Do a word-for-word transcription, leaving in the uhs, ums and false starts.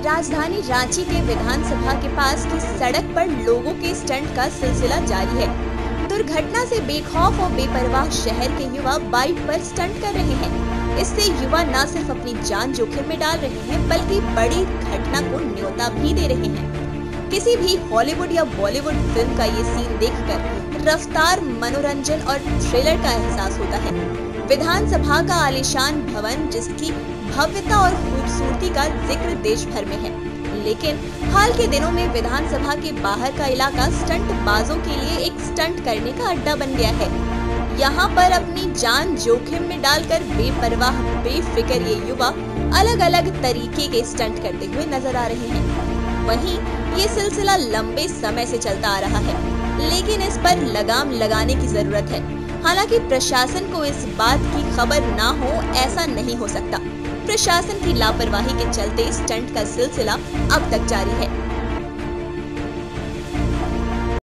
राजधानी रांची के विधानसभा के पास की सड़क पर लोगों के स्टंट का सिलसिला जारी है। दुर्घटना से बेखौफ और बेपरवाह शहर के युवा बाइक पर स्टंट कर रहे हैं। इससे युवा न सिर्फ अपनी जान जोखिम में डाल रहे हैं, बल्कि बड़ी घटना को न्योता भी दे रहे हैं। किसी भी हॉलीवुड या बॉलीवुड फिल्म का ये सीन देखकर रफ्तार, मनोरंजन और थ्रिलर का एहसास होता है। विधानसभा का आलीशान भवन, जिसकी भव्यता और खूबसूरती का जिक्र देश भर में है, लेकिन हाल के दिनों में विधानसभा के बाहर का इलाका स्टंट बाजों के लिए एक स्टंट करने का अड्डा बन गया है। यहाँ पर अपनी जान जोखिम में डालकर बेपरवाह, बेफिक्र ये युवा अलग अलग तरीके के स्टंट करते हुए नजर आ रहे हैं। वहीं ये सिलसिला लंबे समय से चलता आ रहा है, लेकिन इस पर लगाम लगाने की जरूरत है। हालांकि प्रशासन को इस बात की खबर ना हो, ऐसा नहीं हो सकता। प्रशासन की लापरवाही के चलते स्टंट का सिलसिला अब तक जारी है।